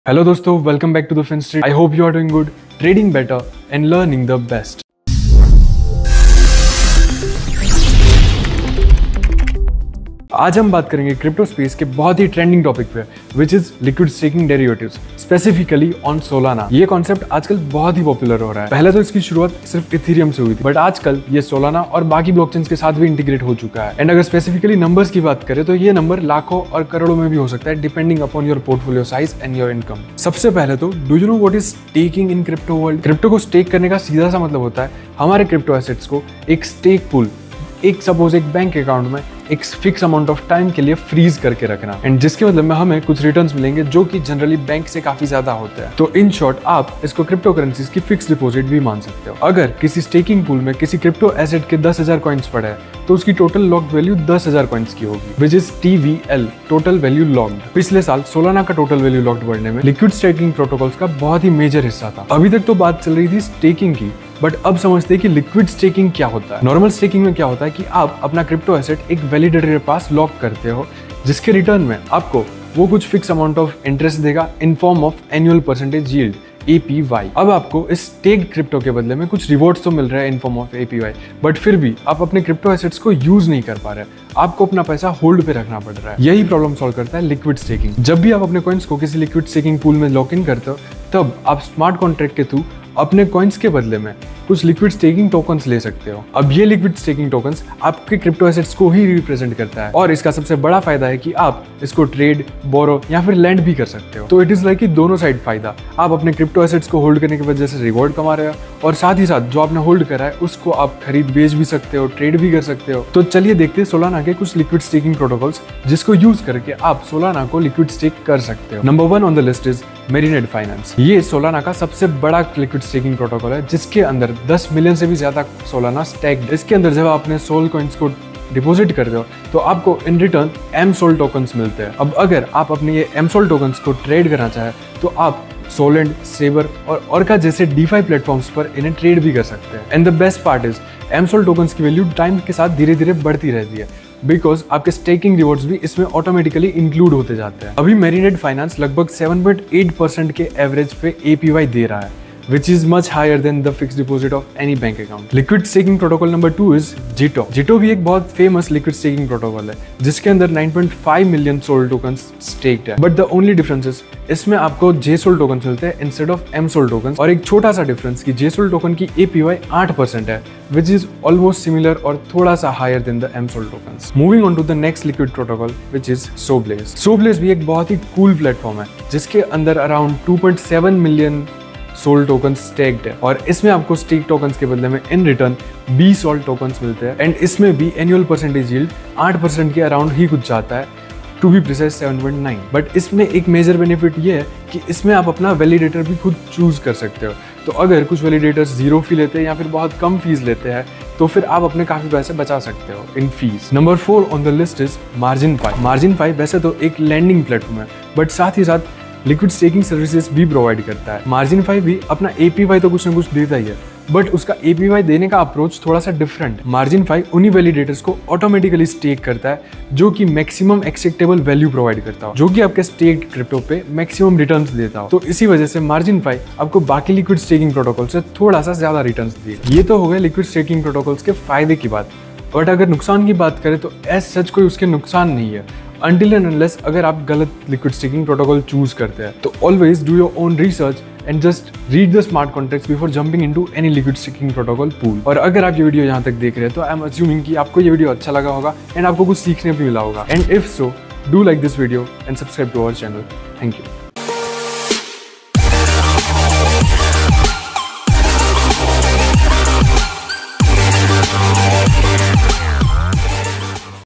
Hello दोस्तों, welcome back to the FinStreet। I hope you are doing good, trading better and learning the best. आज हम बात करेंगे crypto space के बहुत ही ट्रेंडिंग टॉपिक पे, which is liquid staking derivatives, specifically on Solana. ये concept आजकल बहुत ही पॉपुलर हो रहा है। पहले तो इसकी शुरुआत सिर्फ इथेरियम से हुई थी, बट आजकल ये सोलाना और बाकी ब्लॉकचेन्स के साथ भी इंटीग्रेट हो चुका है। एंड अगर स्पेसिफिकली नंबर्स की बात करें तो ये नंबर लाखों और करोड़ों में भी हो सकता है, depending upon your portfolio size and your income. सबसे पहले तो do you know what is staking in crypto world? Crypto को स्टेक करने का सीधा सा मतलब होता है हमारे क्रिप्टो एसेट्स को एक स्टेक पूल, एक सपोज एक बैंक अकाउंट में एक फिक्स अमाउंट ऑफ टाइम के लिए फ्रीज करके रखना, एंड जिसके मतलब में हमें कुछ रिटर्न्स मिलेंगे जो कि जनरली बैंक से काफी ज्यादा होते हैं। तो इन शॉर्ट आप इसको क्रिप्टो करेंसीज की फिक्स डिपॉजिट भी मान सकते हो। अगर किसी स्टेकिंग पूल में किसी क्रिप्टो एसेट के 10,000 कॉइन्स पड़े हैं तो उसकी टोटल लॉक्ड वैल्यू 10,000 कॉइन्स की होगी, which is TVL, total value locked. पिछले साल सोलाना का टोटल वैल्यू लॉक्ड बढ़ने में लिक्विड स्टेकिंग प्रोटोकॉल्स का बहुत ही मेजर हिस्सा था। अभी तक तो बात चल रही थी स्टेकिंग की, बट अब समझते हैं कि लिक्विड स्टेकिंग क्या होता है। नॉर्मल स्टेकिंग में क्या होता है कि आप अपना क्रिप्टो एसेट एक वैलिडेटर के पास लॉक करते हो, जिसके रिटर्न में आपको वो कुछ फिक्स अमाउंट ऑफ इंटरेस्ट देगा in form of annual percentage yield, APY। अब आपको इस स्टेक्ड क्रिप्टो के बदले में कुछ रिवॉर्ड्स तो मिल रहा है in form of APY, but फिर भी आप अपने क्रिप्टो एसेट्स को यूज नहीं कर पा रहे, आपको अपना पैसा होल्ड पे रखना पड़ रहा है। यही प्रॉब्लम सॉल्व करता है लिक्विड स्टेकिंग। जब भी आप अपने कॉइन्स को किसी लिक्विड स्टेकिंग पूल में लॉक इन करते हो, तब आप स्मार्ट कॉन्ट्रैक्ट के थ्रू अपने कॉइन्स के बदले में कुछ लिक्विड स्टेकिंग टोकन्स ले सकते हो। अब ये लिक्विड स्टेकिंग टोकन्स आपके क्रिप्टो एसेट्स को ही रिप्रेजेंट करता है, और इसका सबसे बड़ा फायदा है कि आप इसको ट्रेड, बोरो या फिर लैंड भी कर सकते हो। तो इट इज लाइक कि दोनों साइड फायदा। आप अपने क्रिप्टो एसेट्स को होल्ड करने की वजह से रिवॉर्ड कमा रहे हो, और साथ ही साथ जो आपने होल्ड करा है उसको आप खरीद बेच भी सकते हो, ट्रेड भी कर सकते हो। तो चलिए देखते हैं सोलाना के कुछ लिक्विड स्टेकिंग प्रोटोकॉल्स जिसको यूज करके आप सोलाना को लिक्विड स्टेक कर सकते हो। Number 1 on the list is Marinade Finance. ये सोलाना का सबसे बड़ा लिक्विड स्टेकिंग प्रोटोकॉल है, जिसके अंदर 10 मिलियन से भी ज्यादा सोलाना स्टेक्ड। इसके अंदर जब आपने सोल कॉइन्स को डिपॉजिट करते हो तो आपको इन रिटर्न MSOL टोकन्स मिलते हैं। अब अगर आप अपने ये MSOL टोकन्स को ट्रेड करना चाहे तो आप सोलेंड, सेबर और ऑर्का जैसे DeFi प्लेटफॉर्म्स पर इन्हें ट्रेड भी कर सकते हैं। And the best part is MSOL tokens की वैल्यू टाइम के साथ धीरे धीरे बढ़ती रहती है, बिकॉज आपके स्टेकिंग रिवॉर्ड्स भी इसमें ऑटोमेटिकली इंक्लूड होते जाते हैं। अभी मेरिनेड फाइनेंस लगभग 7.8% के एवरेज पे APY दे रहा है, which is much higher than the fixed deposit of any bank account. Liquid staking protocol number 2 is JITO. JITO भी एक बहुत फेमस liquid staking protocol है, जिसके अंदर 9.5 मिलियन SOL tokens staked है। But the only difference is इसमें आपको JSOL tokens मिलते हैं instead of MSOL tokens, और एक छोटा सा डिफरेंस कि JSOL token की APY 8% है, which is almost similar और थोड़ा सा higher than the MSOL tokens. Moving on to the next liquid protocol, which is Soblaze. Soblaze भी एक बहुत ही cool प्लेटफॉर्म है, जिसके अंदर around 2.7 million sol token staked है, और इसमें आपको स्टेक टोकन्स के बदले में इन रिटर्न BSOL टोकन्स मिलते हैं। एंड इसमें भी एनुअल परसेंटेज यील्ड 8% के अराउंड ही कुछ जाता है, टू बी प्रिसाइज 7.9। बट इसमें एक मेजर बेनिफिट ये है कि इसमें आप अपना वैलिडेटर भी खुद चूज कर सकते हो। तो अगर कुछ वैलिडेटर्स 0 फी लेते हैं या फिर बहुत कम फीस लेते हैं तो फिर आप अपने काफी पैसे बचा सकते हो in fees. Number 4 on the list is MarginFi। MarginFi वैसे तो एक लैंडिंग प्लेटफॉर्म है, बट साथ ही साथ लिक्विड स्टेकिंग सर्विसेज भी प्रोवाइड करता है। MarginFi भी अपना APY तो कुछ ना कुछ देता ही है, बट उसका APY देने का अप्रोच थोड़ा सा डिफरेंट। MarginFi उन्हीं वैलिडेटर्स को ऑटोमेटिकली स्टेक करता है जो कि मैक्सिमम एक्सेप्टेबल वैल्यू प्रोवाइड करता हो, जो कि आपके स्टेक्ड क्रिप्टो पे मैक्सिमम रिटर्न्स देता हो। तो इसी वजह से MarginFi आपको बाकी लिक्विड स्टेकिंग प्रोटोकॉल से थोड़ा सा ज्यादा रिटर्न्स देगा। ये तो हो गए लिक्विड स्टेकिंग प्रोटोकॉल्स के फायदे की बात, बट अगर नुकसान की बात करें तो एज सच कोई उसके नुकसान नहीं है, until and unless अगर आप गलत लिक्विड स्टेकिंग प्रोटोकॉल चूज करते हैं। तो always do your own research and just read the smart contracts before jumping into any liquid staking protocol pool. और अगर आप ये वीडियो यहाँ तक देख रहे हैं तो आई एम अज्यूमिंग कि आपको ये वीडियो अच्छा लगा होगा एंड आपको कुछ सीखने भी मिला होगा। And if so, do like this video and subscribe to our channel. Thank you.